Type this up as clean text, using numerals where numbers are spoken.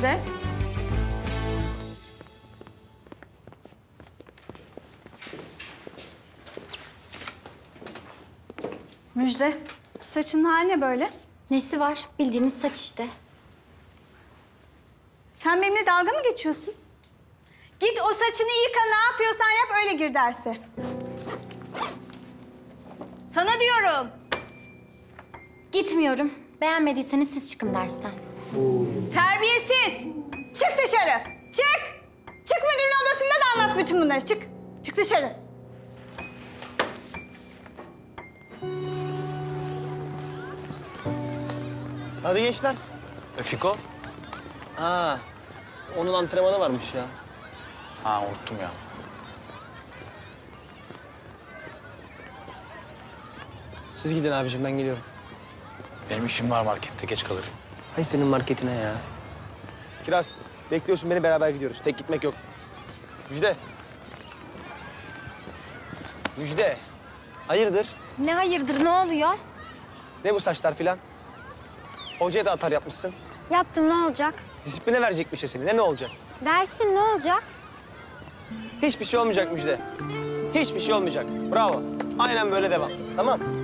Müjde. Müjde, saçının hali ne böyle? Nesi var? Bildiğiniz saç işte. Sen benimle dalga mı geçiyorsun? Git o saçını yıka, ne yapıyorsan yap, öyle gir derse. Sana diyorum. Gitmiyorum. Beğenmediyseniz siz çıkın dersten. Terbiyesiz! Çık dışarı! Çık! Çık, müdürün odasında da anlat bütün bunları. Çık! Çık dışarı! Hadi gençler. Fiko? Ha, onun antrenmanı varmış ya. Ha unuttum ya. Siz gidin abicim, ben geliyorum. Benim işim var markette, geç kalırım. Hay senin marketine ya. Kiraz, bekliyorsun beni, beraber gidiyoruz. Tek gitmek yok. Müjde. Müjde. Hayırdır? Ne hayırdır, ne oluyor? Ne bu saçlar filan? Hocaya da atar yapmışsın. Yaptım, ne olacak? Disipline verecekmiş ya seni. Ne olacak? Versin, ne olacak? Hiçbir şey olmayacak Müjde. Hiçbir şey olmayacak. Bravo. Aynen böyle devam. Tamam.